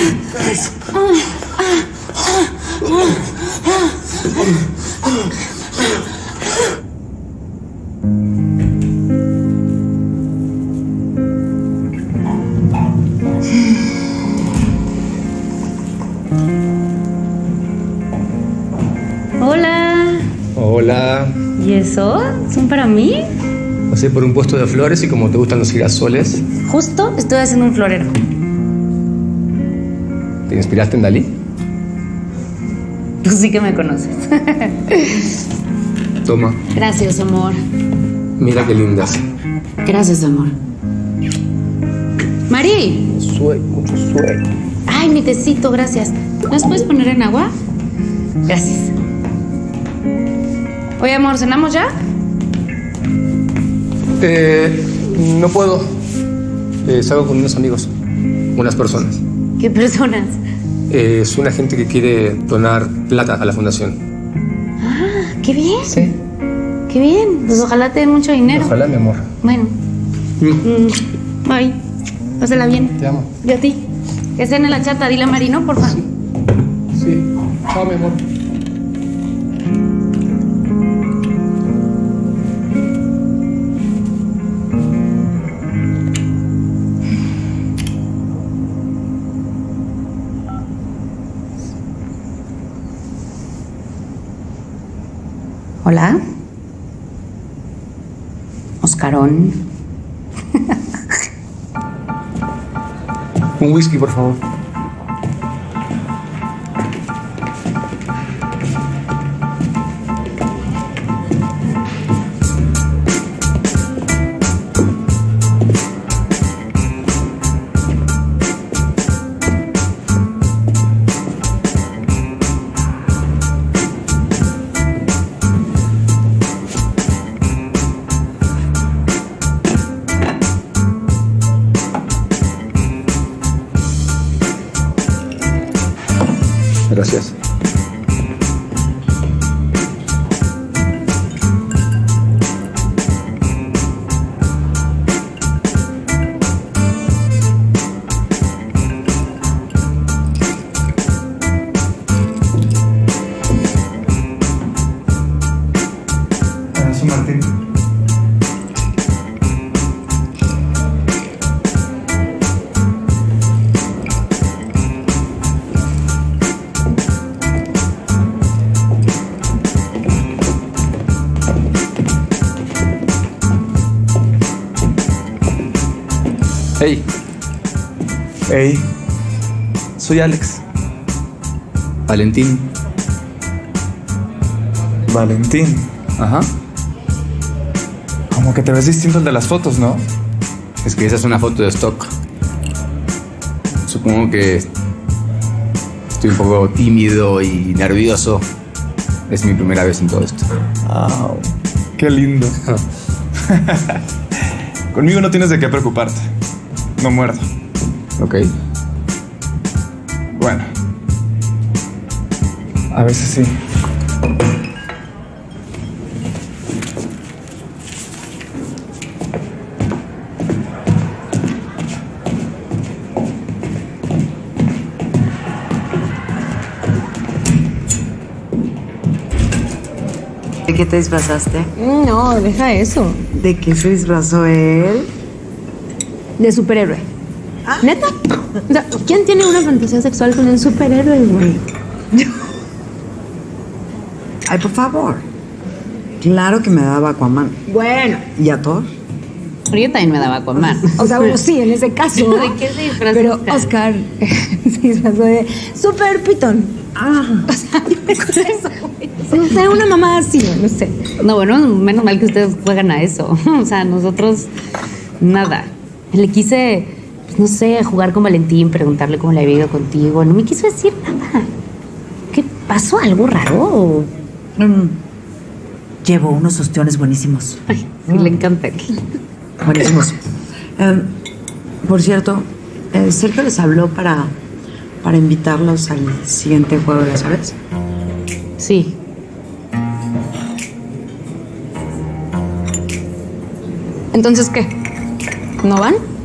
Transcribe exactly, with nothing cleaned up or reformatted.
Hola. Hola. ¿Y eso? ¿Son para mí? Pasé por un puesto de flores y como te gustan los girasoles. Justo estoy haciendo un florero. ¿Te inspiraste en Dalí? Tú sí que me conoces. Toma. Gracias, amor. Mira qué lindas. Gracias, amor. Mari. Sueño, mucho sueño. Ay, mi tecito, gracias. ¿Las puedes poner en agua? Gracias. Oye, amor, ¿cenamos ya? Eh, no puedo. Eh, salgo con unos amigos, unas personas. ¿Qué personas? Eh, es una gente que quiere donar plata a la fundación. Ah, qué bien. Sí. Qué bien. Pues ojalá te den mucho dinero. Ojalá, mi amor. Bueno. Mm. Mm, bye. Pásala bien. Te amo. Y a ti. Que cene la chata. Dile a Marino, por favor. Sí. Sí. Chao, mi amor. Hola. Oscarón. Un whisky, por favor. Gracias. Ah, soy Martín. Hey. Hey, soy Alex. Valentín. Valentín. Ajá. Como que te ves distinto al de las fotos, ¿no? Es que esa es una foto de stock. Supongo que estoy un poco tímido y nervioso. Es mi primera vez en todo esto. Ah, qué lindo. Conmigo no tienes de qué preocuparte. No muerdo. Ok. Bueno. A veces sí. ¿De qué te disfrazaste? No, deja eso. ¿De qué se disfrazó él? De superhéroe. ¿Neta? O sea, ¿quién tiene una fantasía sexual con un superhéroe, güey? Ay, por favor. Claro que me daba Aquaman. Bueno. ¿Y a Thor? Pero yo también me daba Aquaman. O sea, bueno, sí, en ese caso. ¿De qué se disfrazó Pero Oscar? Oscar se disfrazó de Super Pitón. Ah. O sea, eso, güey. O sea, una mamá así, no sé. No, bueno, menos mal que ustedes juegan a eso. O sea, nosotros, nada. Le quise, pues, no sé, jugar con Valentín, preguntarle cómo le había ido contigo. No me quiso decir nada. ¿Qué pasó? ¿Algo raro? Mm. Llevo unos ostiones buenísimos. Ay, sí, le encanta. Buenísimos. Eh, por cierto, eh, Sergio les habló para, para invitarlos al siguiente juego de las aves. Sí. Entonces, ¿qué? ¿No van?